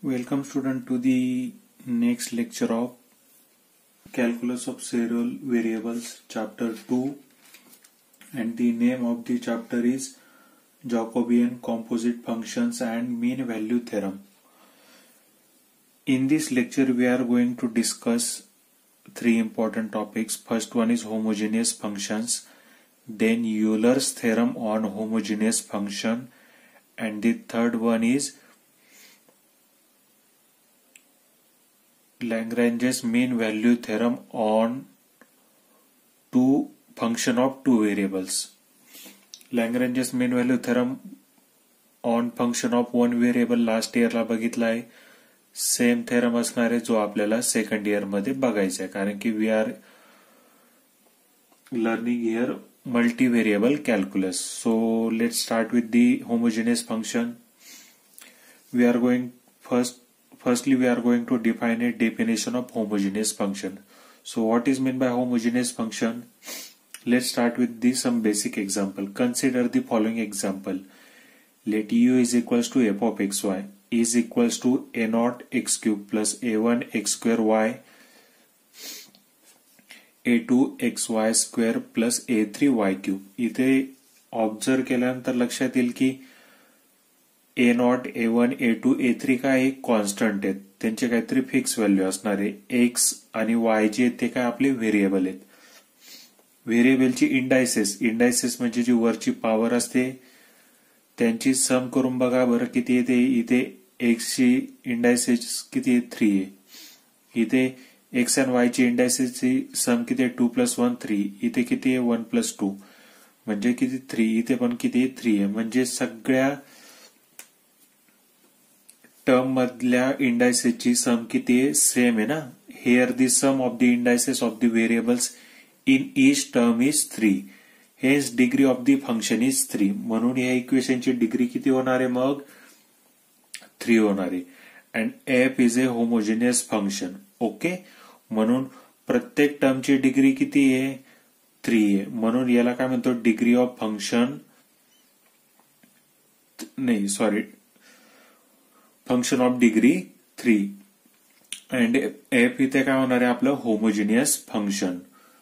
Welcome student to the next lecture of Calculus of Several Variables chapter 2, and the name of the chapter is Jacobian Composite Functions and Mean Value Theorem. In this lecture we are going to discuss three important topics. First one is homogeneous functions, then Euler's theorem on homogeneous function, and the third one is Lagrange's mean value theorem on function of two variables. Lagrange's mean value theorem on function of one variable last इयरला बघितला आहे. Same theorem असणार आहे जो आपल्याला second year मध्ये बघायचा आहे, कारण की we are learning here multi variable calculus. So let's start with the homogeneous function. We are going Firstly, we are going to define a definition of homogeneous function. So what is meant by homogeneous function? Let's start with some basic example. Consider the following example. Let u is equals to f of xy is equals to a naught x cube plus a1 x square y, a2 xy square plus a3 y cube. इथे observe केल्यानंतर लक्षात येईल की a nought a one a two a three काय एक constant आहेत, त्यांचे काहीतरी फिक्स व्हॅल्यू असणार आहे. एक्स आणि वाय जे ते काय आपले व्हेरिएबल आहेत. व्हेरिएबलची इंडायसेस म्हणजे जी वरची पॉवर असते त्यांची सम करून बघा बरं किती येते. इथे एक्सची इंडायसेस किती आहे, 3 आहे. इथे एक्स आणि वाय ची इंडायसेसची सम किती आहे, 2 + 1 3. इथे किती आहे, 1 + 2 म्हणजे किती 3. इथे पण किती आहे, 3 आहे. म्हणजे सगळ्या टर्म मधल्या इंडायसेसची सम किती आहे, सेम आहे ना. Here the sum of the indices of the variables in each term is 3. Hence degree of the function is 3. म्हणून या इक्वेशनची डिग्री किती होणार आहे, मग 3 होणार आहे. And f is a homogeneous function. Okay, म्हणून प्रत्येक टर्मची डिग्री किती आहे, 3 आहे. म्हणून याला काय म्हणतो, डिग्री ऑफ फंक्शन, नाही sorry, function of degree 3. And f इथे काय होणार आहे आपलं, homogeneous function.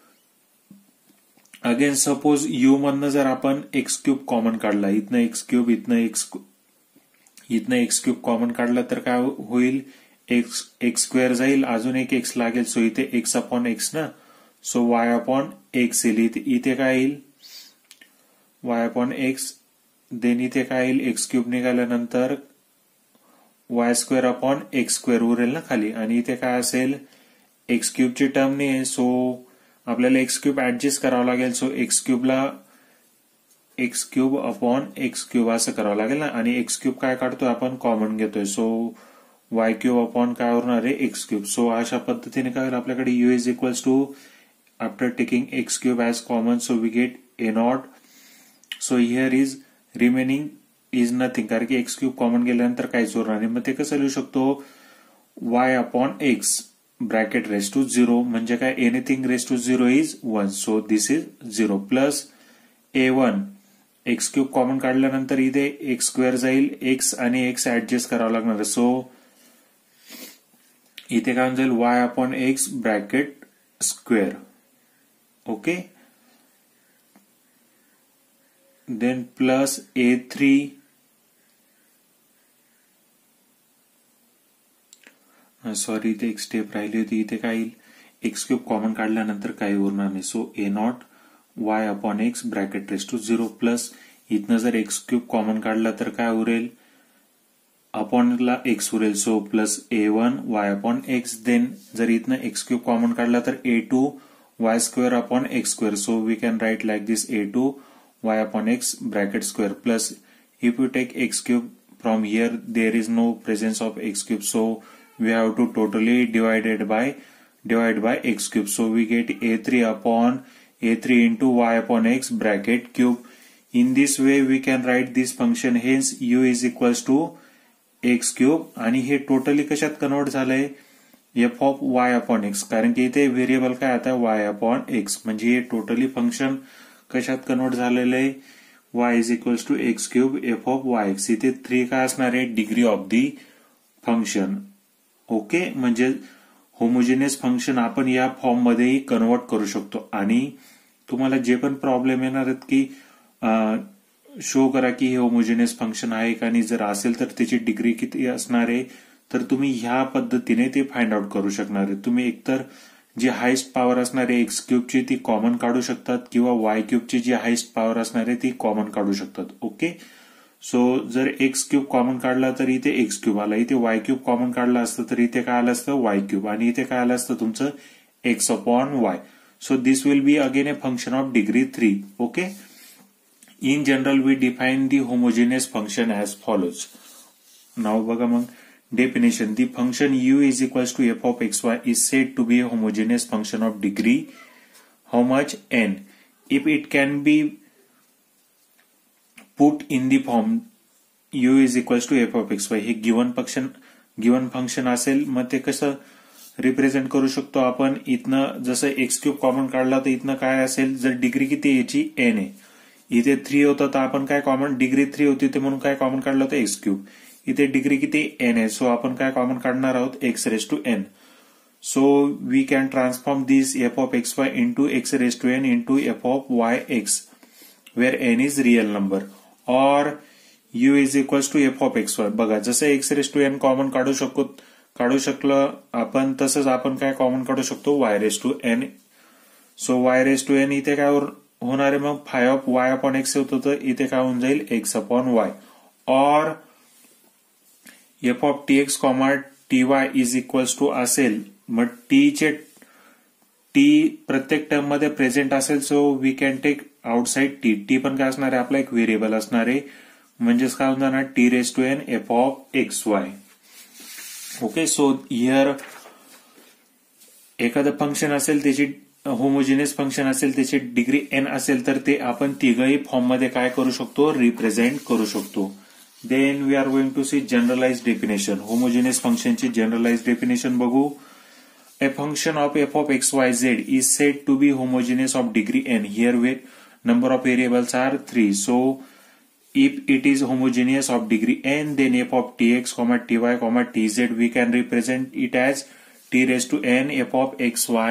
Again suppose u मधनं जर आपण एक्स क्यूब कॉमन काढला, इथनं एक्स क्यूब इथनं एक्स क्यूब कॉमन काढला तर काय होईल, एक्स स्क्वेअर जाईल, अजून एक एक्स लागेल. सो इथे एक्स अपॉन एक्स ना, सो वाय अपॉन एक्स येईल. इथे काय येईल, वाय अपॉन एक्स. देन इथे काय येईल, एक्स क्यूब निघाल्यानंतर y square upon x square उरेल ना खाली. आणि इथे काय असेल, एक्स क्यूबची टर्म नाही आहे, सो आपल्याला एक्स क्यूब ऍडजस्ट करावं लागेल. सो एक्स क्यूबला x cube upon x cube असं करावं लागेल ना. आणि एक्स क्यूब काय काढतोय आपण, कॉमन घेतोय. सो वाय क्यूब अपॉन काय होणार आहे, एक्स क्यूब. सो अशा पद्धतीने काय होईल आपल्याकडे, u is equals to, after taking x cube as common, so we get a nought. So here is remaining is nothing, कारण की एक्स क्यूब कॉमन गेल्यानंतर काहीच उरणार नाही. मग ते कसं लिहू शकतो, y upon x bracket raise to 0 म्हणजे काय, anything raise to 0 is 1. So this is 0 plus a1 x cube common काढल्यानंतर इथे एक्स स्क्वेअर जाईल, एक्स आणि एक्स ऍडजस्ट करावं लागणार आहे. सो इथे काय जाईल, y upon x bracket square. Okay, then plus a3 sorry इथे एक स्टेप राहिली होती. इथे काय येईल, एक्स क्यूब कॉमन काढल्यानंतर काही उरणार नाही. So a nought y upon x bracket raise to 0 plus इथनं जर एक्स क्यूब कॉमन काढला तर काय उरेल, अपॉनला एक्स उरेल. So plus a1 y upon x. Then जर इथनं एक्स क्यूब कॉमन काढला तर a2 y square upon x square. So we can write like this, a2 y upon x bracket square plus if you take x cube from here there is no presence of x cube, so we have to totally divide by x cube. So we get a3 upon a3 into y upon x bracket cube. In this way we can write this function, hence u is equals to x cube. आणि हे totally कशात convert झालंय, f of y upon x, कारण की इथे variable काय आता y upon x. म्हणजे हे टोटली फंक्शन कशात कन्वर्ट झालेलं आहे, y is equals to x cube f of y x. इथे 3 काय असणार आहे, degree of the function. Okay, म्हणजे होमोजिनियस फंक्शन आपण या फॉर्ममध्येही कन्वर्ट करू शकतो. आणि तुम्हाला जे पण प्रॉब्लेम येणार आहेत की शो करा की हे होमोजिनियस फंक्शन आहे का, आणि जर असेल तर त्याची डिग्री किती असणार आहे, तर तुम्ही ह्या पद्धतीने ते फाइंड आउट करू शकणार आहे. तुम्ही एकतर जी हायेस्ट पॉवर असणार आहे एक्स क्यूबची ती कॉमन काढू शकतात, किंवा वाय क्यूबची जी हायेस्ट पॉवर असणार आहे ती कॉमन काढू शकतात. ओके, सो जर एक्स क्यूब कॉमन काढला तर इथे एक्स क्यूब आला, इथे वाय क्यूब कॉमन काढला असतं तर इथे काय आलं असतं वाय क्यूब, आणि इथे काय आलं असतं तुमचं x upon y. So this will be again a function of degree 3. Okay. In general, we define the homogeneous function as follows. Now, बघा मग definition. The function u is equals to f of xy is said to be a homogeneous function of degree how much n. If it can be put in the form u is equals to f of xy, हे given function असेल, मग ते कसं represent करू शकतो आपण. इथनं जसं एक्स क्यूब कॉमन काढला तर इथनं काय असेल, जर डिग्री किती याची एन आहे, इथे 3 होतं तर आपण काय कॉमन, डिग्री 3 होती ते म्हणून काय कॉमन काढलं होतं एक्स क्यूब. इथे डिग्री किती एन आहे, सो आपण काय कॉमन काढणार आहोत x raise to n. So we can transform this f of x y into x raise to n into f of y x, where n is real number, or u is equals to f of x y. बघा, जसं x raise to n common काढू शकलं आपण, तसंच आपण काय common काढू शकतो Y raise to n. So y raise to n इथे काय होणार आहे मग phi of y upon x होतं, तर इथे काय होऊन जाईल x upon y, or f of t x comma t y is equals to असेल, मग टी प्रत्येक टर्म मध्ये प्रेझेंट असेल, so we can take outside t पण काय असणार आहे आपला एक व्हेरिएबल असणार आहे, म्हणजेच काय होऊन जाणार t raise to n f of x y. Okay, so here एखादं फंक्शन असेल त्याची होमोजिनियस फंक्शन असेल त्याची डिग्री एन असेल तर ते आपण तिघही फॉर्म मध्ये काय करू शकतो, रिप्रेझेंट करू शकतो. Then we are going to see generalize definition. Homogeneous फंक्शनची जनरलाइज डेफिनेशन बघू. A function of f of x y z is said to be homogeneous of degree n. Here with number of variables are 3. So if it is homogeneous of degree n, then f of tx, ty, tz, we can represent it as t raised to n f of xy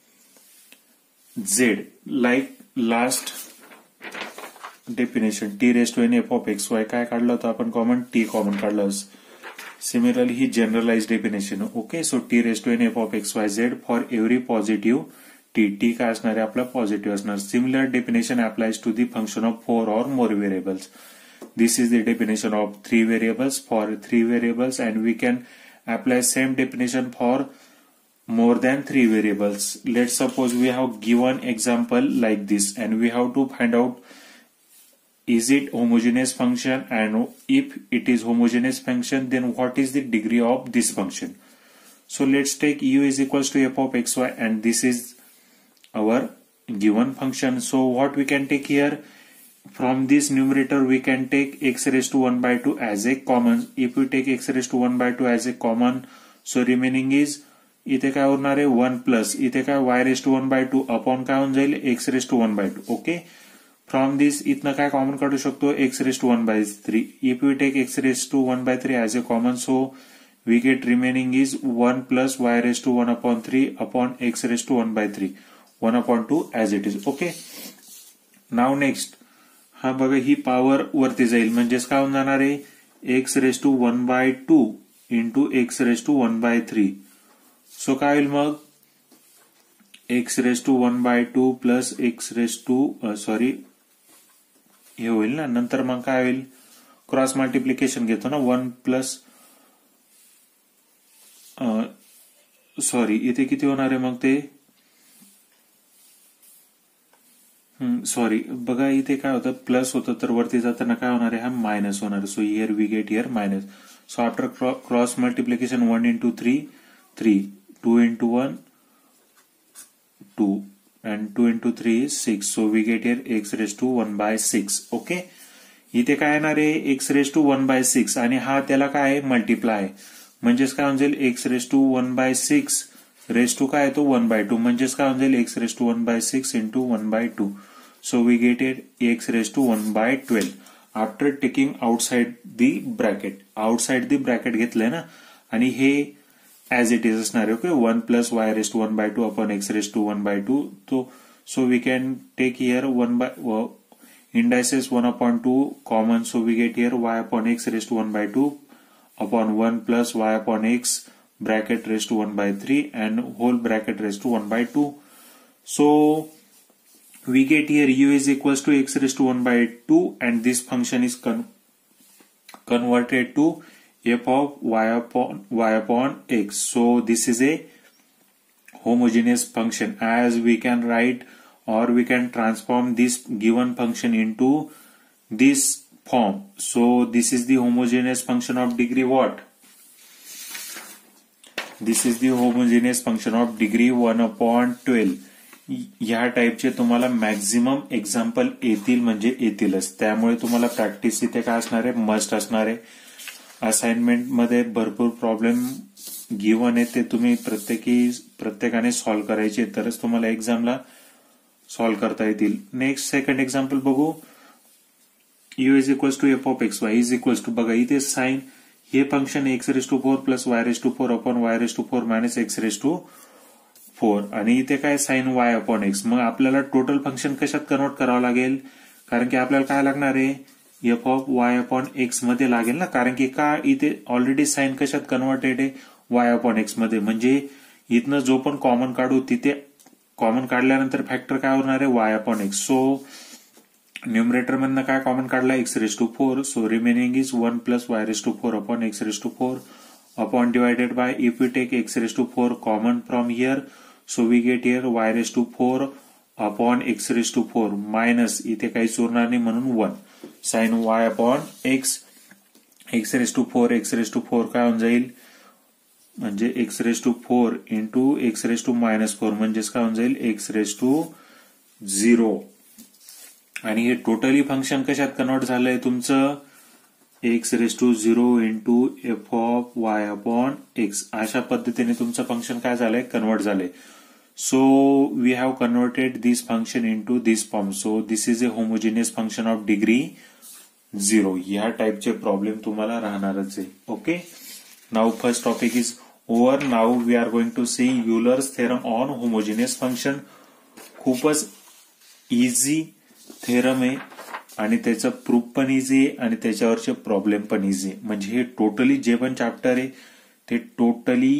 z. Like last definition, t raised to n f of xy काय काढलं होतं आपण common, t common काढलं. Similarly, ही generalize definition. Okay, so t raised to n f of xy z for every positive t काय असणार आहे आपला पॉझिटिव्ह असणार. Similar definition applies to the function of 4 or more variables. This is the definition of 3 variables for 3 variables, and we can apply same definition for more than 3 variables. Let's suppose we have given example like this, and we have to find out is it homogeneous function, and if it is homogeneous function, then what is the degree of this function. So let's take u is equals to f of xy, and this is our given function. So what we can take here, from this numerator we can take x raised to 1 by 2 as a common. If we take x raised to 1 by 2 as a common, so remaining is इथे काय होणार आहे 1 plus इथे काय y raised to 1 by 2 upon काय होऊन जाईल x raised to 1 by 2. Okay, from this इथनं काय कॉमन काढू शकतो x raised to 1 by 3. If we take x raised to 1 by 3 as a common, so we get remaining is 1 plus y raised to 1 upon 3 upon x raised to 1 by 3, 1 upon 2 as it is. Okay, now next हा बघा ही power वरती जाईल, म्हणजेच काय होऊन जाणार आहे x raise to 1 by 2 into x raise to 1 by 3. So काय होईल मग x raise to 1 by 2 plus x raise to हे होईल ना. नंतर मग काय होईल क्रॉस मल्टिप्लिकेशन घेतो ना 1 प्लस इथे किती होणार आहे मग ते बघा इथे काय होतं प्लस होतं तर वरती जाताना काय होणार आहे हा मायनस होणार. So here we get here minus. So after cross multiplication 1 into 3 3, 2 into 1 2, and 2 into 3 is 6. So we get here x raised to 1 by 6. Okay, इथे काय येणार आहे x raised to 1 by 6 आणि हा त्याला काय आहे मल्टिप्लाय, म्हणजेच काय होऊन जाईल x raised to 1 by 6 raise to काय येतो 1 by 2, म्हणजेच काय होऊन जाईल x raised to 1 by 6 into 1 by 2. So we get it x raised to 1 by 12 after taking outside the bracket. Outside the bracket घेतलंय ना. आणि हे ऍज इट इज असणार आहे. Okay, 1 plus y raise to 1/2 upon x raise to 1/2. So we can take here indices 1/2 common. So we get here y upon x raised to 1/2 upon 1 plus y upon x bracket raised to 1/3 and whole bracket raised to 1/2. So we get here u is equals to x raised to 1/2 and this function is converted to f of y upon x. So this is a homogeneous function, as we can write or we can transform this given function into this form. So this is the homogeneous function of degree what? This is the homogeneous function of degree 1/12. या टाईपचे तुम्हाला maximum example येतील म्हणजे येतीलच. त्यामुळे तुम्हाला practice इथे काय असणार आहे, मस्ट असणार आहे. असाइनमेंट मध्ये भरपूर प्रॉब्लेम गिव्हन आहे, ते तुम्ही प्रत्येकाने सॉल्व्ह करायचे, तरच तुम्हाला एक्झामला सॉल्व्ह करता येतील. नेक्स्ट सेकंड एक्झाम्पल बघू. U is equals to f of x y is equals to, बघा इथे साइन हे function x raise to 4 plus y raise to 4 upon y raise to 4 minus x raise to 4 आणि इथे काय sign y upon x. मग आपल्याला total function कशात convert करावं लागेल, कारण की आपल्याला काय लागणार आहे, f of y upon x मध्ये लागेल ना, कारण की का इथे ऑलरेडी साइन कशात कन्वर्टेड आहे, वाय अपॉन एक्स मध्ये. म्हणजे इथनं जो पण कॉमन काढू तिथे कॉमन काढल्यानंतर फॅक्टर काय होणार आहे, y upon x. So numerator मधनं काय कॉमन काढला, x raise to 4. So remaining is 1 plus y raise to 4 upon x raise to 4 upon divided by, if we take x raise to 4 common from here, so we get here y raise to 4 upon x raise to 4 minus इथे काहीच उरणार नाही म्हणून 1 sine y upon x. X raise to 4 काय होऊन जाईल, म्हणजे x raise to 4 into x raise to minus 4 म्हणजेच काय होऊन जाईल, एक्स रेस टू 0. आणि हे टोटली फंक्शन कशात कन्वर्ट झालंय तुमचं, x raise to 0 into f of y upon x. अशा पद्धतीने तुमचं फंक्शन काय झालंय, कन्वर्ट झालंय. So we have converted this function into this form. So this is a homogeneous function of degree 0. या टाईपचे प्रॉब्लेम तुम्हाला राहणारच आहे. Okay, now first topic is over. Now we are going to see Euler's theorem on homogeneous function. खूपच easy theorem आहे आणि त्याचं proof पण इझी आहे आणि त्याच्यावरचे प्रॉब्लेम पण इझी आहे. म्हणजे हे टोटली जे पण चॅप्टर आहे ते टोटली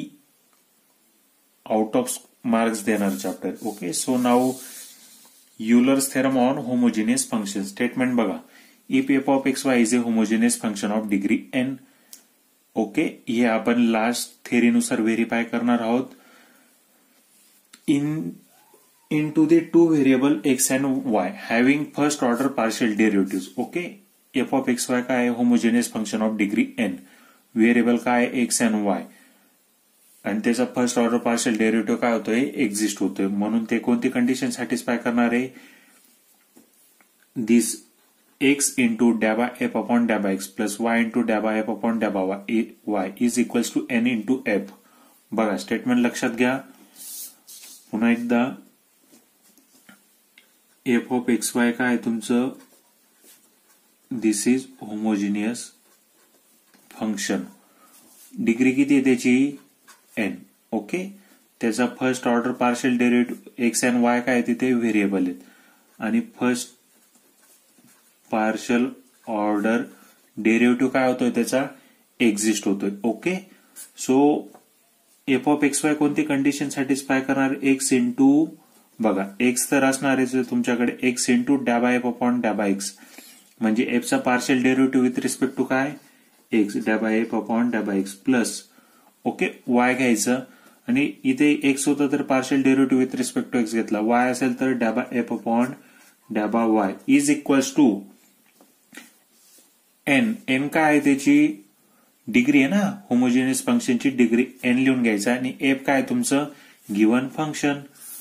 आउट ऑफ मार्क्स देणार chapter. Okay, so now Euler's theorem on homogeneous function. Statement बघा, if f of x y is a homogeneous function of degree n. Okay, हे आपण लास्ट थेरीनुसार व्हेरीफाय करणार आहोत. into the two variable x and y having first order partial derivatives. Okay, f of x y काय आहे, homogeneous function of degree n. Variable काय आहे, x and y, आणि त्याचा फर्स्ट ऑर्डर पार्शियल डेरिव्हेटिव्ह काय होतोय, एक्झिस्ट होतोय. म्हणून ते कोणती कंडिशन सॅटिस्फाय करणार आहे, this x into डॅबा f upon डॅबा x plus y into डॅबा f upon डॅबा y is equals to n into f. बघा स्टेटमेंट लक्षात घ्या पुन्हा एकदा. एफ ऑफ एक्स वाय काय तुमचं, this is homogeneous function. Degree किती आहे त्याची, एन. ओके, त्याचा first order partial derivative x and y काय तिथे व्हेरिएबल आहेत आणि फर्स्ट पार्शियल ऑर्डर डेरिव्हेटिव्ह काय होतोय, त्याचा एक्झिस्ट होतोय. Okay, so f of x y कोणती कंडिशन सॅटिस्फाय करणार, एक्स इंटू, बघा एक्स तर असणार आहे तुमच्याकडे, x into डॅबा f upon डॅबा x, म्हणजे एफचा partial derivative with respect to काय, x, d by f upon डॅबा x plus, okay, y घ्यायचं आणि इथे एक्स होतं तर partial derivative with respect to x घेतला, वाय असेल तर d by f upon डॅबा y is equals to N. N काय आहे त्याची डिग्री आहे ना, होमोजिनियस फंक्शनची डिग्री एन लिहून घ्यायचा आणि एफ काय तुमचं गिव्हन फंक्शन.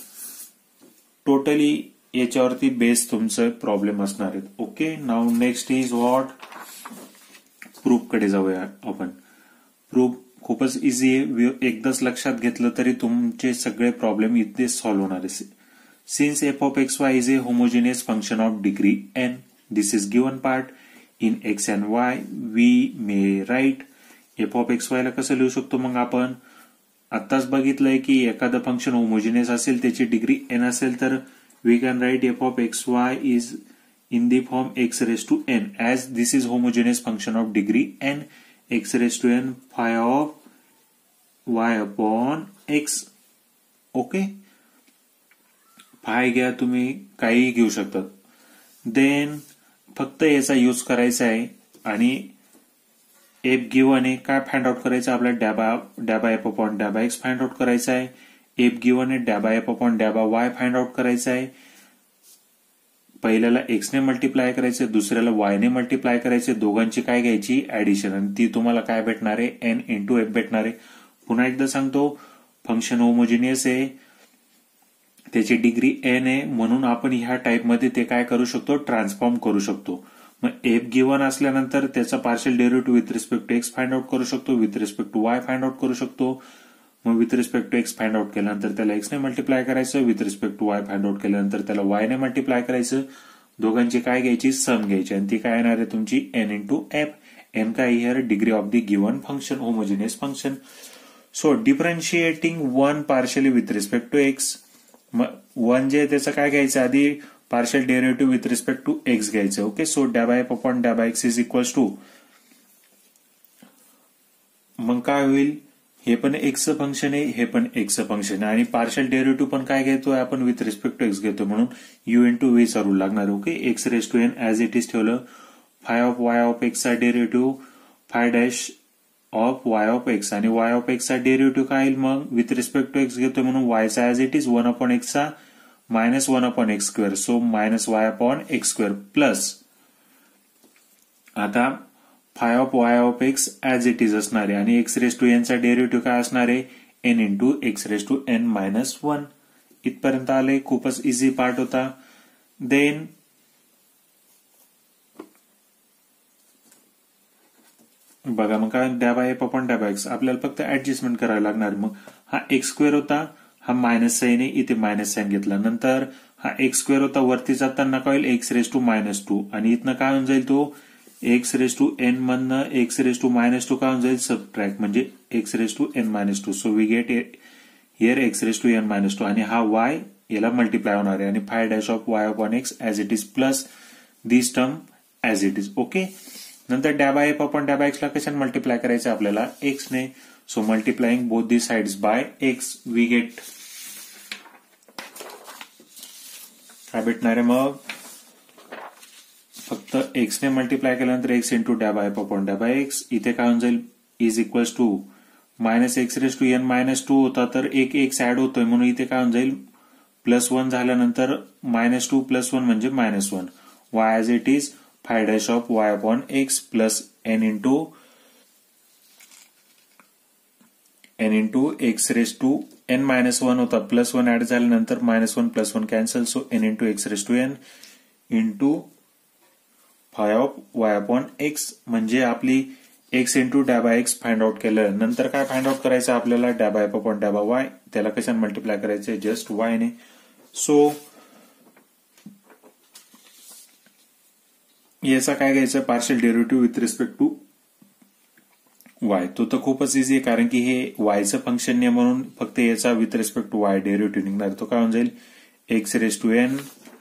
टोटली याच्यावरती बेस तुमचं प्रॉब्लेम असणार आहेत. Okay, now next is what, proof कडे जाऊया आपण. प्रूफ खूपच इझी आहे, एकदाच लक्षात घेतलं तरी तुमचे सगळे प्रॉब्लेम इथे सॉल्व्ह होणार आहे. Since f of x y is a homogeneous function of degree n, this is given part in x and y, we may write f of x वायला कसं लिहू शकतो मग आपण आत्ताच बघितलंय की एखादं फंक्शन होमोजिनियस असेल त्याची डिग्री एन असेल तर we can write f of x y is in the form x raised to n as this is homogeneous function of degree n x raised to n phi of y upon x. Okay, phi घ्या तुम्ही, काही घेऊ शकतात. Then फक्त याचा use करायचा आहे आणि एफ गिवन आहे. काय फाइंड आउट करायचं आपल्याला d by f upon डॅबा x find out करायचा आहे. एफ गिवन आहे d by f upon डॅबा y find out करायचा आहे. पहिल्याला एक्स ने मल्टिप्लाय करायचे, दुसऱ्याला वाय ने मल्टिप्लाय करायचे. दोघांची काय घ्यायची ऍडिशन आणि ती तुम्हाला काय भेटणार आहे एन इंटू एफ भेटणार आहे. पुन्हा एकदा सांगतो, फंक्शन होमोजिनियस आहे, त्याची डिग्री एन आहे, म्हणून आपण ह्या टाईपमध्ये ते काय करू शकतो ट्रान्सफॉर्म करू शकतो. मग एफ गिवन असल्यानंतर त्याचा partial derivative with respect to x find out करू शकतो, with respect to y find out करू शकतो. मग with respect to x find out केल्यानंतर त्याला एक्स ने मल्टिप्लाय करायचं, with respect to y find out केल्यानंतर त्याला वाय ने मल्टिप्लाय करायचं. दोघांची काय घ्यायची सम घ्यायची आणि ती काय येणार आहे तुमची एन इंटू एफ. एन काय here degree of the given function homogeneous function. So differentiating one partially with respect to x. One जे त्याचं काय घ्यायचं आधी partial derivative with respect to x घ्यायचं. Okay, so d by f upon डॅबा x is equals to, मग काय होईल, हे पण एक्सचं फंक्शन आहे, हे पण एक्सचं फंक्शन आहे आणि पार्शियल डेरिव्हेटिव्ह पण काय घेतोय आपण विथ रिस्पेक्ट टू एक्स घेतो म्हणून यू इंटू व्ही चा रूल लागणार. Okay, x raise to n as it is ठेवलं. फाय ऑफ वाय ऑफ एक्सचा derivative phi dash of y of x आणि वाय ऑफ एक्सचा डेरिव्हेटिव्ह काय येईल मग विथ रिस्पेक्ट टू एक्स घेतोय म्हणून वायचा as it is one upon एक्सचा minus one upon x square. So minus y upon x square plus आता phi of y of x as it is असणार आहे आणि एक्स रेस टू एन चा derivative काय असणार आहे n into x raise to n minus one. इथपर्यंत आले, खूपच इझी पार्ट होता. देन बघा मग काय डॅबा एफ अपॉन डॅबा एक्स आपल्याला फक्त ऍडजस्टमेंट करावी लागणार. मग हा एक्स स्क्वेअर होता, हा मायनस साईन आहे, इथे मायनस साईन घेतला. नंतर हा एक्स स्क्वेअर होता, वरती जाताना काय होईल x raise to minus two आणि इथनं काय होऊन जाईल तो एक्स रेस टू एन मधनं x raise to minus two काय होऊन जाईल सबट्रॅक्ट म्हणजे x raise to n minus two. So we get here x raise to n minus two आणि हा वाय याला मल्टिप्लाय होणार आहे आणि phi dash of y upon x as it is plus this term as it is. Okay, नंतर d by f upon डॅबा एक्सला कशाने multiply करायचं आपल्याला एक्सने. So multiplying both the sides by x we get काय भेटणार आहे मग फक्त एक्सने मल्टिप्लाय केल्यानंतर x into डॅबा f upon डॅबा x. इथे काय होऊन जाईल is equals to minus x raise to n minus two होता तर एक एक्स ऍड होतोय म्हणून इथे काय होऊन जाईल प्लस वन झाल्यानंतर मायनस टू प्लस वन म्हणजे minus one. Y as it is phi dash of y upon x plus n into x raise to n minus one होता, प्लस वन ऍड झाल्यानंतर minus one plus one cancel. So n into x raise to n into phi of y upon x म्हणजे आपली x into d by x find out केलं. नंतर काय find out करायचं आपल्याला d by f upon डॅबा y. त्याला कशाने मल्टिप्लाय करायचं जस्ट वाय ने. सो याचा काय घ्यायचं partial derivative with respect to y. तो तर खूपच इझी आहे कारण की हे वायचं फंक्शन नाही म्हणून फक्त याचा with respect to y derivative निघणार. तो काय होऊन जाईल x raise to n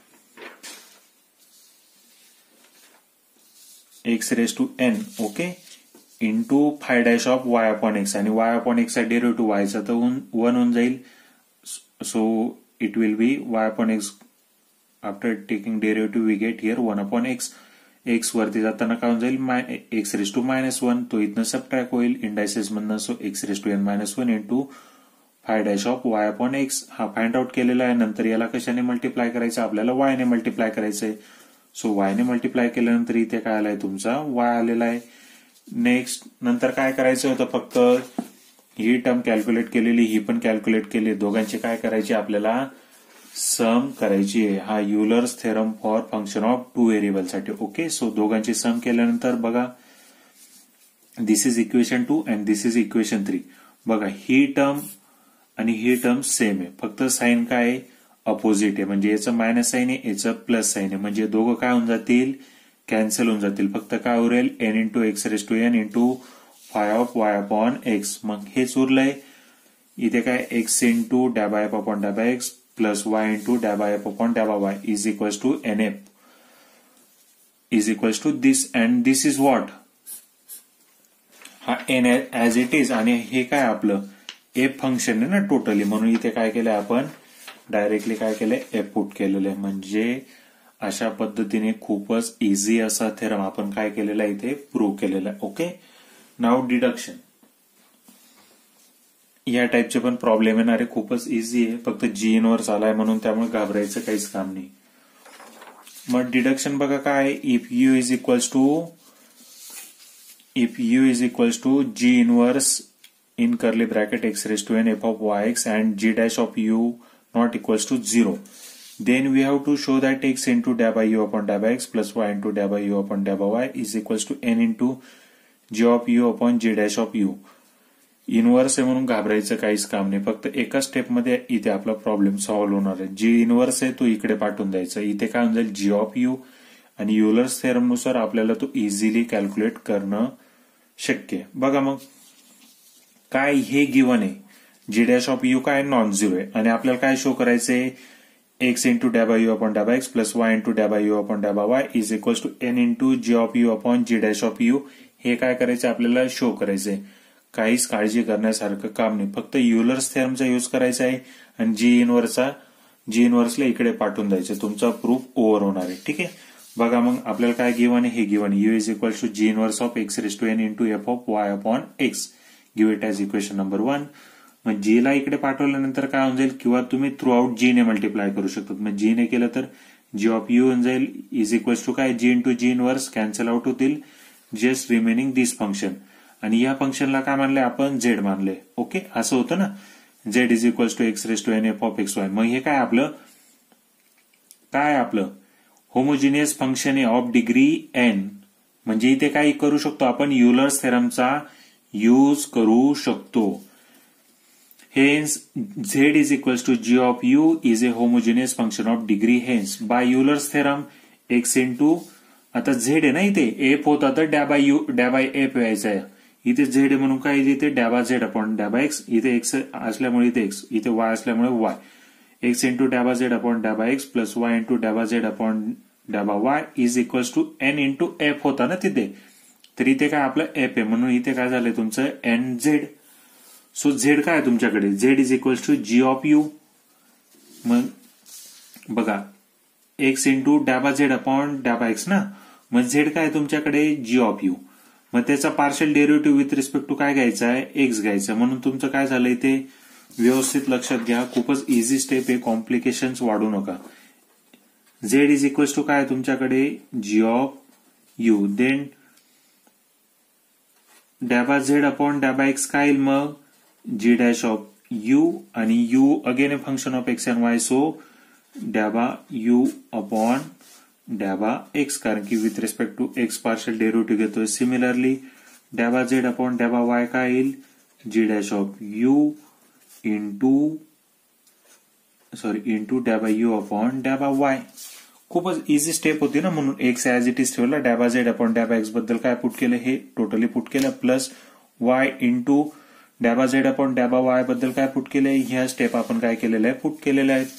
x raise to n okay into phi dash of y upon x आणि वाय अपॉन एक्सचा डेरिव्हेटिव्ह वायचा तर वन होऊन जाईल. So it will be y upon x after taking derivative we get here one upon x. X वरती जाताना काय होऊन जाईल x raise to minus one, तो इथनं सबट्रॅक होईल इंडायसेस मधनं. So x raise to n minus one into phi dash of y upon x हा फाइंड आउट केलेला आहे. नंतर याला कशाने मल्टिप्लाय करायचं आपल्याला वाय ने मल्टिप्लाय करायचंय. सो वाय ने मल्टिप्लाय केल्यानंतर इथे काय आलाय तुमचा वाय आलेला आहे. नेक्स्ट नंतर काय करायचं होतं फक्त ही टर्म कॅल्क्युलेट केलेली ही पण कॅल्क्युलेट केली, दोघांची काय करायची आपल्याला सम करायची आहे. हा Euler's theorem for function of two variable साठी. ओके, सो दोघांची सम केल्यानंतर बघा this is equation 2 and this is equation 3. बघा ही टर्म आणि ही टर्म सेम आहे, फक्त साइन काय आहे अपोजिट आहे. म्हणजे याचं मायनस साइन आहे याचं प्लस साइन आहे म्हणजे दोघं काय होऊन जातील कॅन्सल होऊन जातील. फक्त काय उरेल n into x raise to n into phi of y upon x. मग हेच उरलंय इथे काय x into डॅ by f upon डॅ bye x plus y into डॅ by f upon डॅ bye y is equals to n f is equals to this and this is what हा n as it is. आणि हे काय आपलं F function आहे ना totally, म्हणून इथे काय केलंय आपण डायरेक्टली काय केलंय एफ पुट केलेलं आहे. म्हणजे अशा पद्धतीने खूपच इझी असा थेरम आपण काय केलेला आहे इथे प्रूव्ह केलेला आहे. Okay, now deduction. या टाईपचे पण प्रॉब्लेम येणारे खूपच इझी आहे, फक्त जी इनवर्स आलाय म्हणून त्यामुळे घाबरायचं काहीच काम नाही. मग डिडक्शन बघा काय, if u is equals to g inverse in curly bracket x raised to n f of yx and g dash of u not equals to 0, then we have to show that x into dA by u upon dA by x plus y into dA by u upon dA by y is equals to n into g of u upon g dash of u. Inverse आहे म्हणून घाबरायचं काहीच काम नाही, फक्त एका स्टेपमध्ये इथे आपला प्रॉब्लेम सॉल्व्ह होणार आहे. जी इनवर्स आहे तो इकडे पाठवून द्यायचा, इथे काय होऊन जाईल जी ऑफ यू, आणि युलर्स थेरम नुसार आपल्याला तो इझिली कॅल्क्युलेट करणं शक्य आहे. बघा मग काय हे गिव्हन आहे, जी डॅश ऑफ यू काय नॉन झिरो आहे, आणि आपल्याला काय शो करायचंय x into डॅ bye u upon डॅ bye x plus y into डॅ bye u upon डॅ bye y is equals to n into g of u upon g dash of u. हे काय करायचं आपल्याला show करायचंय. काहीच काळजी करण्यासारखं काम नाही, फक्त युलर्स थेरमचा यूज करायचा आहे आणि जी इनवर्सला इकडे पाठवून द्यायचं, तुमचा प्रूफ ओव्हर होणार आहे. ठीक आहे, बघा मग आपल्याला काय गिव्हन आहे, हे given u is equals to g inverse of x raise to n into f of y upon x. Give it as equation number 1. मग जी ला इकडे पाठवल्यानंतर काय होऊन जाईल, किंवा तुम्ही थ्रू आउट जी ने मल्टिप्लाय करू शकतात. मग जी ने केलं तर जी ऑफ यू होऊन जाईल इज इक्वल्स टू काय g into g inverse cancel out होतील, जस्ट रिमेनिंग दिस फंक्शन. आणि या फंक्शनला काय मानले आपण झेड मानले. ओके, असं होतं ना, z is equals to x raise to n f of x y. मग हे काय आपलं होमोजिनियस फंक्शन आहे ऑफ डिग्री एन. म्हणजे इथे काय करू शकतो आपण, युलर्स थेरमचा यूज करू शकतो. Hence z is equals to g of u is a homogeneous function of degree. Hence by Euler's theorem x into, आता झेड आहे ना इथे, एफ होता तर डॅ बाय एफ व्हायचा आहे. इथे झेड आहे म्हणून काय इथे d by z upon डॅ bye x. इथे एक्स असल्यामुळे इथे एक्स, इथे वाय असल्यामुळे y. X into डॅ by z upon डॅ bye x plus y into डॅ by z upon डॅ bye y is equals to n into f होता ना तिथे, तर इथे काय आपलं एफ आहे म्हणून इथे काय झालंय तुमचं एन झेड. सो झेड काय आहे तुमच्याकडे, z is equals to g of u. मग बघा x into डॅ by z upon डॅ bye x ना, मग झेड काय आहे तुमच्याकडे जी ऑफ यू. मग त्याचा partial derivative with respect to काय घ्यायचा आहे, एक्स घ्यायचा. म्हणून तुमचं काय झालंय ते व्यवस्थित लक्षात घ्या, खूपच इझी स्टेप आहे, कॉम्प्लिकेशन्स वाढू नका. झेड इज इक्वल्स टू काय तुमच्याकडे g of u, then d by z upon डॅ bye x काय येईल मग जी डॅश ऑफ यू, आणि u again a function of x and y, so d bye u upon डॅ bye x, कारण की with respect to x partial derivative घेतोय. Similarly d by z upon डॅ bye y काय येईल g dash of u into डॅ bye u upon डॅ bye Y. खूपच easy step होती ना, म्हणून x as it is ठेवला, d by z upon डॅ bye x बद्दल काय पुट केलं, हे टोटली पुट केलं, plus y into डॅ by z upon डॅ bye y बद्दल काय पुट केलंय, ह्या स्टेप आपण काय केलेलं आहे पुट केलेल्या आहेत.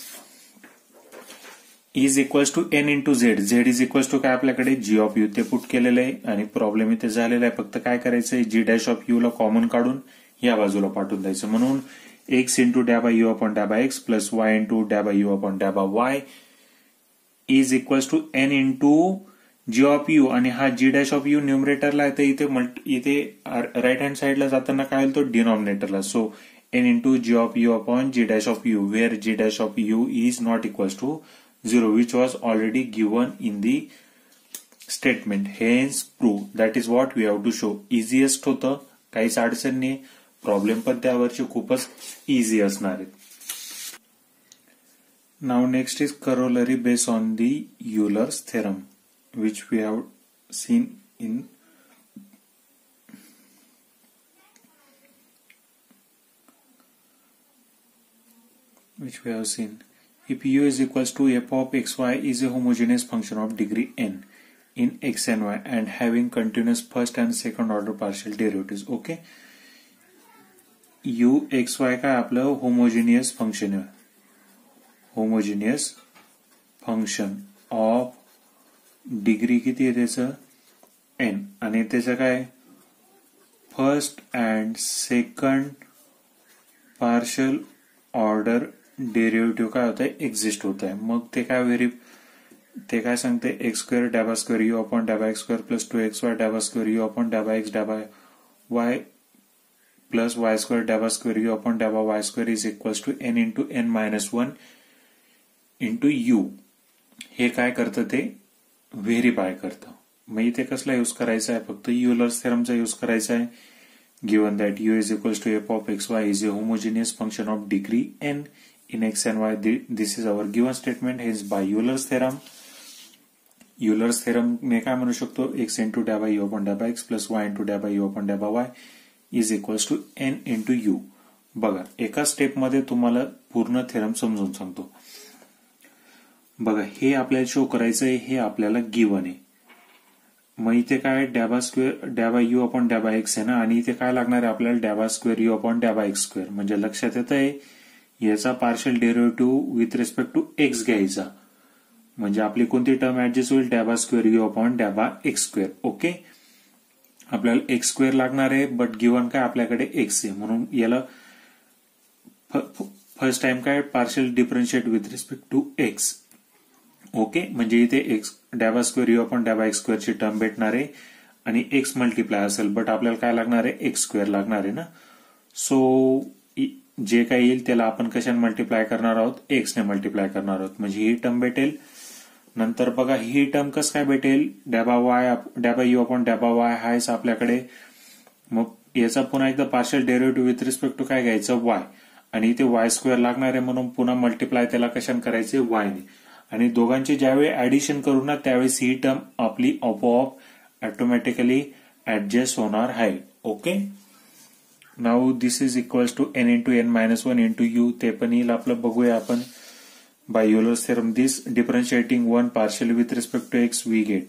Is equals to n into z, z is equals to काय आपल्याकडे जी ऑफ यू, ते पुट केलेलं आहे. आणि प्रॉब्लेम इथे झालेला आहे, फक्त काय करायचंय जी डॅश ऑफ यू ला कॉमन काढून या बाजूला पाठवून द्यायचं. म्हणून x into डॅ bye u upon डॅ bye x plus y into डॅ bye u upon डॅ bye y is equals to n into g of u, आणि हा जी डॅश ऑफ यू न्यूमरेटरला आहे, इथे राईट हँड साईडला जाताना काय होईल तो डिनॉमिनेटरला. So n into g of u upon g dash of you, where g dash of u is not equals to 0, which was already given in the statement. Hence prove. That is what we have to show. Easiest होतं, काहीच अडचण नाही. Problem पण त्यावरची खूपच easy असणार आहे. Now next is corollary based on the Euler's theorem, which we have seen in If u is equals to f of xy is a homogeneous function of degree n, in x and y and having continuous first and second order partial derivatives. Okay, u x y काय आपलं homogeneous function आहे, homogeneous function of degree किती आहे त्याचं n, आणि त्याचं काय first and second partial order derivative काय होत आहे, एक्झिस्ट होत आहे. मग ते काय सांगते, एक्स स्क्वेअर डॅबा square u upon डॅबा x square plus 2xy डॅबा स्क्वेअर यू अपॉन डॅबा एक्स डॅबा वाय प्लस वाय स्क्वेअर डॅबा square u upon डॅबा y square is equals to n into n minus 1 into u. हे काय करतं, ते verify करतं. मग इथे कसला यूज करायचा आहे, फक्त युलर्स थेरमचा यूज करायचा आहे. Given that u is equals to f of x y is a homogeneous function of degree n in x and y. This is our given statement. Hence by Euler's theorem, Euler's theorem ने काय म्हणू शकतो, x into डॅबा u upon डॅबा x plus y into डॅबा u upon डॅबा y is equals to n into u. बघा, एका step मध्ये तुम्हाला पूर्ण theorem समजून सांगतो. बघा, हे आपल्याला शो करायचं आहे, हे आपल्याला गिवन आहे. मग इथे काय डॅबा स्क्वेअर डॅबा यू अपॉन डॅबा एक्स आहे ना, आणि इथे काय लागणार आहे आपल्याला डॅबा square u upon डॅबा x square. म्हणजे लक्षात येत आहे याचा partial derivative with respect to x घ्यायचा. म्हणजे आपली कोणती टर्म ऍडजस्ट होईल, डॅबा square u upon डॅबा x square. Okay, आपल्याला एक्स स्क्वेअर लागणार आहे, बट गिवन काय आपल्याकडे एक्स आहे, म्हणून याला फर्स्ट टाइम काय partial differentiate with respect to x. Okay, म्हणजे इथे एक्स डॅबा स्क्वेअर यू अपॉन डॅबा एक्स स्क्वेअरची टर्म भेटणार आहे आणि एक्स मल्टिप्लाय असेल, बट आपल्याला काय लागणार आहे, एक्स स्क्वेअर लागणार आहे ना. सो जे काही येईल त्याला आपण कशाने मल्टिप्लाय करणार आहोत, एक्स ने मल्टिप्लाय करणार आहोत. म्हणजे ही टर्म भेटेल. नंतर बघा ही टर्म कसं काय भेटेल, डॅबा यू अपॉन डॅबा वाय हायच आपल्याकडे. मग याचा पुन्हा एकदा partial derivative with respect to काय घ्यायचं, वाय, आणि इथे वाय स्क्वेअर लागणार आहे, म्हणून पुन्हा मल्टिप्लाय त्याला कशाने करायचे, वायने. आणि दोघांची ज्यावेळी ऍडिशन करू ना त्यावेळेस ही टर्म आपली आपोआप ऑटोमॅटिकली ऍडजस्ट होणार आहे. Okay, now this is equals to n into n minus 1 into u. ते पण येईल आपलं, बघूया आपण. By Euler's theorem this differentiating one partial with respect to x we get.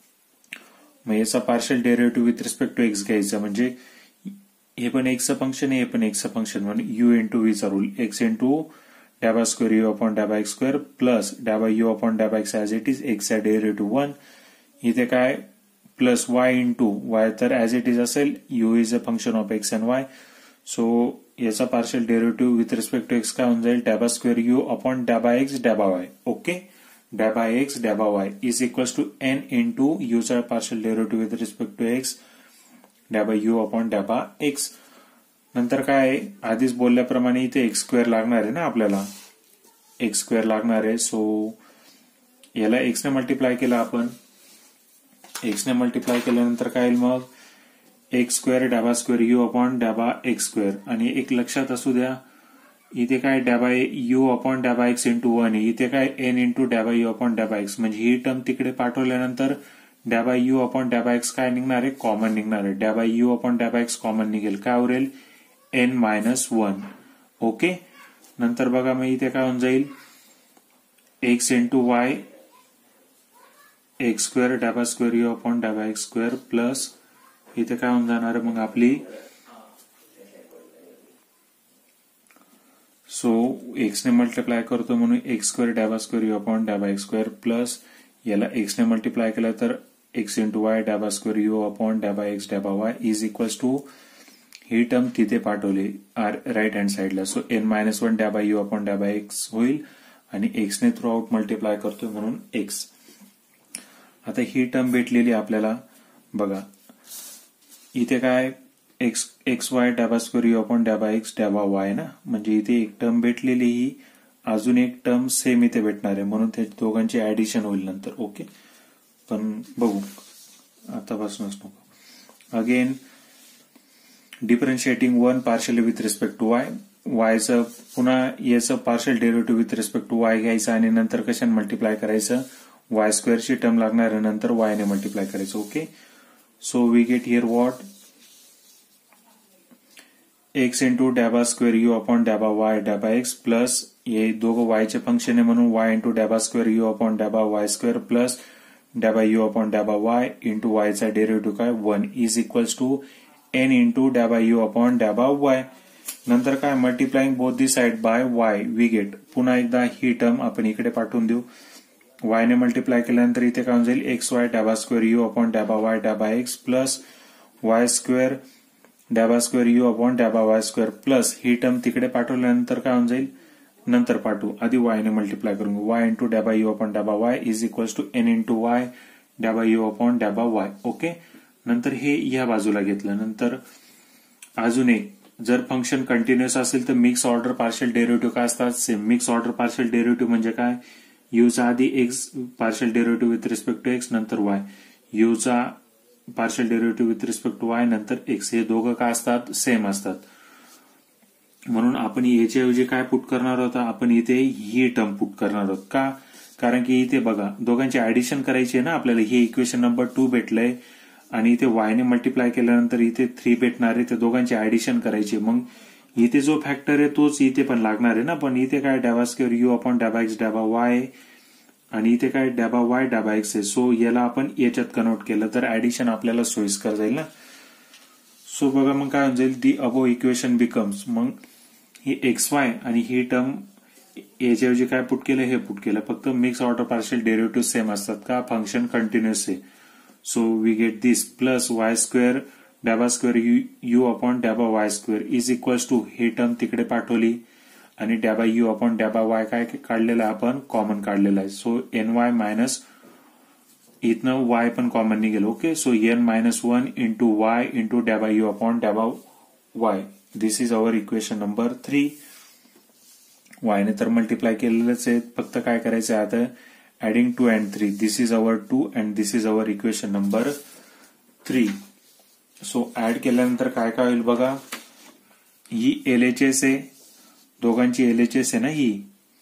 मग याचा partial derivative with respect to x घ्यायचा. म्हणजे हे पण एक्सचं फंक्शन आहे, हे पण एक्सचं फंक्शन, म्हणून यू इंटू व्हीचा रूल, एक्स इंटू डॅबा square u upon डॅबा x square plus डॅबा u upon डॅबा x as it is, एक्सचा डेरिव्हेटिव्ह 1. इथे काय प्लस वाय इंटू वाय, तर ऍज इट इज असेल, u is a function of x and y. So याचा partial derivative with respect to x काय होऊन जाईल, डॅबा स्क्वेअर यू अपॉन डॅबा एक्स डॅबा वाय. ओके, डॅबा एक्स डॅबा y is equals to n into यूचा partial derivative with respect to x डॅबा यू अपॉन डॅबा एक्स. नंतर काय आधीच बोलल्याप्रमाणे इथे एक्स स्क्वेअर लागणार आहे ना, आपल्याला एक्स स्क्वेअर लागणार आहे. सो याला एक्स ने मल्टिप्लाय केला आपण, एक्स ने मल्टिप्लाय केल्यानंतर काय येईल, मग एक्स स्क्वेअर डॅबा square u upon डॅबा x square. आणि एक लक्षात असू द्या, इथे काय डॅबा यू अपॉन डॅबा एक्स इंटू 1 आहे, इथे काय एन इंटू डॅबा यू अपॉन डॅबा एक्स. म्हणजे ही टर्म तिकडे पाठवल्यानंतर डॅबा यू अपॉन डॅबा एक्स काय निघणार आहे, कॉमन निघणार आहे. डॅबा यू अपॉन डॅबा एक्स कॉमन निघेल, काय उरेल, एन मायनस 1. ओके, नंतर बघा मग इथे काय होऊन जाईल, x into y x square डॅबा square u upon डॅबा x square plus इथे काय होऊन जाणार आहे मग आपली, सो एक्स ने मल्टिप्लाय करतो म्हणून एक्स स्क्वेअर डॅबा square u upon डॅबा x square plus याला एक्स ने मल्टिप्लाय केलं तर एक्स इंटू वाय डॅबा स्क्वेअर यू अपॉन डॅबा एक्स डॅबा वाय इज इक्वल्स टू ही टर्म तिथे पाठवली राईट हँड साईडला. सो एन मायनस 1 डॅबा यू अपॉन डॅबा एक्स होईल आणि एक्स ने थ्रू आउट मल्टिप्लाय करतोय म्हणून एक्स. आता ही टर्म भेटलेली आपल्याला. बघा इथे काय एक्स वाय डॅबा स्क्वेअर यू अपॉन डॅबा एक्स डॅबा वाय ना, म्हणजे इथे एक टर्म भेटलेली, ही अजून एक टर्म सेम इथे भेटणार आहे, म्हणून त्या दोघांची ऍडिशन होईल नंतर. ओके, पण बघू आतापासूनच नको. Again differentiating one partial with respect to y, वायचं पुन्हा याचं partial derivative with respect to y घ्यायचं आणि नंतर कशाने मल्टिप्लाय करायचं, वाय स्क्वेअरची टर्म लागणार आहे, नंतर वाय ने मल्टिप्लाय करायचं. Okay, so we get here what, x into डॅबा स्क्वेअर यू अपॉन डॅबा वाय डॅबा एक्स प्लस हे दोघं वायचे फंक्शन आहे म्हणून वाय इंटू डॅबा square u upon डॅबा y square plus डॅबा यू अपॉन डॅबा वाय इंटू वायचा डेरिव्हेटिव्ह काय 1 is equals to n into डॅबा यू अपॉन डॅबा वाय. नंतर काय multiplying both the side by y we get. पुन्हा एकदा ही टर्म आपण इकडे पाठवून देऊ. वाय ने मल्टिप्लाय केल्यानंतर इथे काय जाईल एक्स वाय डॅबा स्क्वेअर यू अपॉन डॅबा वाय डॅबा एक्स प्लस वाय स्क्वेअर डॅबा square u upon डॅबा y square plus ही टर्म तिकडे पाठवल्यानंतर काय होऊन जाईल नंतर पाठवू. आधी वाय ने मल्टिप्लाय करून वाय इंटू डॅबा u upon डॅबा y is equals to n into y डॅबा यू अपॉन डॅबा वाय. ओके. नंतर हे या बाजूला घेतलं. नंतर अजून एक, जर फंक्शन कंटिन्युअस असेल तर मिक्स ऑर्डर पार्शियल डेरिव्हेटिव्ह काय असतात same. Mix order partial derivative म्हणजे काय यूचा आधी x partial derivative with respect to x नंतर वाय, यूचा partial derivative with respect to y नंतर एक्स, हे दोघं काय असतात सेम असतात. म्हणून आपण याच्या ऐवजी काय पुट करणार आहोत आपण इथे ही टर्म पुट करणार आहोत. का? कारण की इथे बघा दोघांची ऍडिशन करायची आहे ना आपल्याला. हे इक्वेशन नंबर 2 भेटलंय आणि इथे वाय ने मल्टिप्लाय केल्यानंतर इथे 3 भेटणार आहे. ते दोघांची ऍडिशन करायची. मग इथे जो फॅक्टर आहे तोच इथे पण लागणार आहे ना. पण इथे काय डॅबा स्क्वेअर यू अपॉन डॅबा एक्स डॅबा वाय आणि इथे काय डॅबा वाय डॅबा एक्स आहे. सो याला आपण याच्यात कन्वर्ट केलं तर ऍडिशन आपल्याला सोयीस्कर जाईल ना. सो बघा मग काय होऊन जाईल दी अबो इक्वेशन बिकम्स. मग ही एक्स वाय आणि ही टर्म याच्याऐवजी काय पुट केलं हे पुट केलं. फक्त mix order partial derivative same असतात का फंक्शन कंटिन्युअस आहे. So we get this plus y square डॅबा square u upon डॅबा y square is equals to ही टर्म तिकडे पाठवली आणि डॅबा यू अपॉन डॅबा वाय काय काढलेला आपण कॉमन काढलेला आहे. सो एन वाय मायनस इथनं वाय पण कॉमन निघेल. Okay. So n minus 1 into y into डॅबा u upon डॅबा y. This is our equation number 3. वायने तर मल्टिप्लाय केलेलंच आहे. फक्त काय करायचं आहे आता adding 2 and 3. This is our 2 and this is our equation number 3. So add केल्यानंतर काय काय होईल बघा. ही एलएचएस आहे, दोघांची एलएचएस आहे ना ही.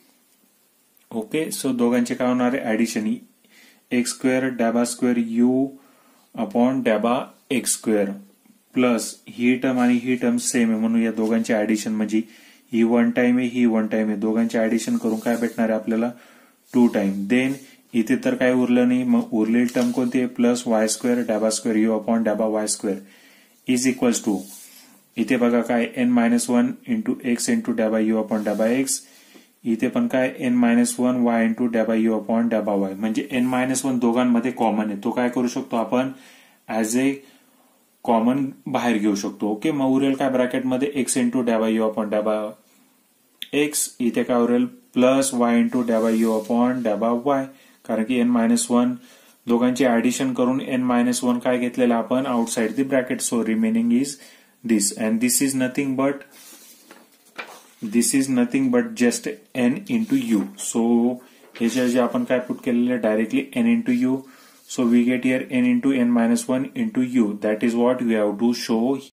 ओके. सो दोघांचे काय होणार आहे ऍडिशन. एक्स स्क्वेअर डॅबा square u upon डॅबा x square plus ही टर्म आणि ही टर्म सेम आहे म्हणून या दोघांचे ऍडिशन म्हणजे ही 1 टाइम आहे ही 1 टाइम आहे. दोघांचे ऍडिशन करून काय भेटणार आहे आपल्याला 2 टाइम. देन इथे तर काय उरलं नाही. मग उरलेली टर्म कोणती आहे प्लस वाय स्क्वेअर डॅबा square u upon डॅबा y square is equals to इथे बघा काय n minus 1 into x into डॅबा यू अपॉन डॅबा एक्स. इथे पण काय एन मायनस 1 वाय इंटू डॅबा यू अपॉन डॅबा वाय. म्हणजे एन मायनस 1 दोघांमध्ये कॉमन आहे. तो काय करू शकतो आपण ऍज ए कॉमन बाहेर घेऊ शकतो. ओके. मग उरेल काय ब्रॅकेटमध्ये एक्स इंटू डॅबा यू अपॉन डॅबा एक्स. इथे काय उरेल प्लस वाय इंटू डॅबा यू अपॉन डॅबा वाय. कारण की एन मायनस 1 दोघांचे ऍडिशन करून एन मायनस 1 काय घेतलेलं आपण outside the bracket. So remaining is this and this is nothing but just n into u. So ह्याच्या जे आपण काय पुट केलेलं directly n into u. So we get here n into n minus 1 into u. That is what we have to show